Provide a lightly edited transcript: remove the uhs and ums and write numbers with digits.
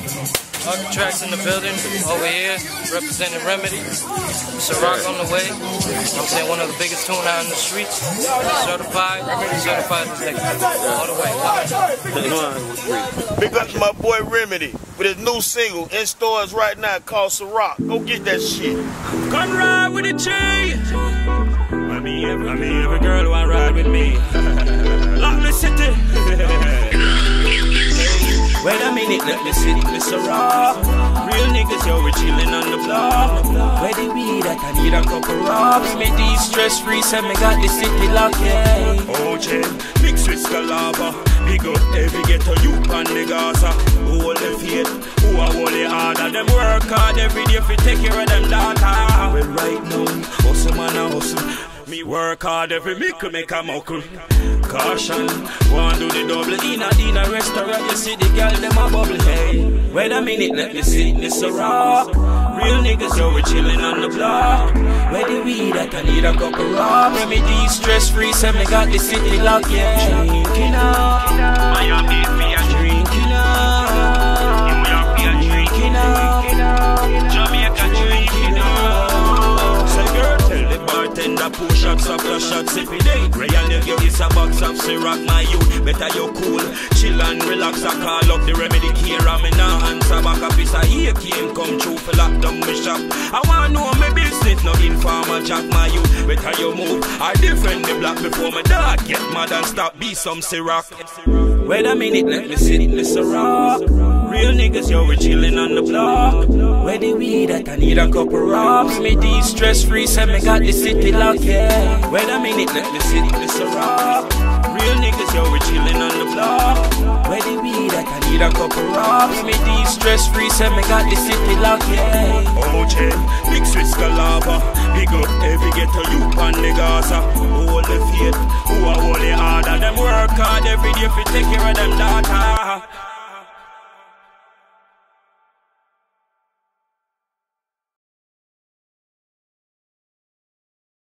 Tracks in the building, over here, representing Remedy. Ciroc on the way. I'm saying one of the biggest tune out in the streets. Certified this nigga. All the way. Big up to my boy Remedy with his new single in stores right now called Ciroc. Go get that shit. Come ride with the G. I mean every girl wanna ride with me. Lock the city. Wait a minute, let me sit, Mr. Raw. Real niggas, yo, we chillin' on the block. Where the weed at? I need a couple rocks. Me de-stress free, so me got the city locked, yeah. OJ, mix with Scalaba. Big up every ghetto youth on the Gaza. Who hold the faith, who are holy harder. Them work hard every day fi take care of them data. Well, right now, hustle man a hustle. Me work hard every make a muckle. Caution, one do the double in a restaurant. You see the girl them a bubble. Hey, wait a minute, let me sit Mr. Raw. Real niggas, yo, we chillin' on the block. Where the weed at? I need a couple rocks. Let me de-stress free, so me got the city locked, yeah. Drinking up, Miami, me a drinking up. New York, me a drinking up. Jamaica, drinking up. Say girl, tell the bartender push shots of your shots if it ain't real. If you is a box of Ciroc, my youth, better you cool, chill and relax. I call up the Remedy care, and me nah answer back a piece of here came come true for lock down my shop. I wanna know my business, no informer jack, my youth, better you move. I defend the block before my dog get mad and stop be some Ciroc. Wait a minute, let me sit Mr. Rock. Real niggas, yo, we chillin' on the block. Where the weed at? I need a couple rocks. Me de-stress free, so me got the city locked, yeah. Wait a minute, let me sit Mr. Rock. Real niggas, yo, we chillin' on the block. Where the weed at? I need a couple rocks. Me de-stress free, so me got the city locked, yeah. OJ, mix with Scalaba. Big up every ghetto youth on the Gaza. Who hold the faith, who are holy harder. Them work hard every day fi take care of them data.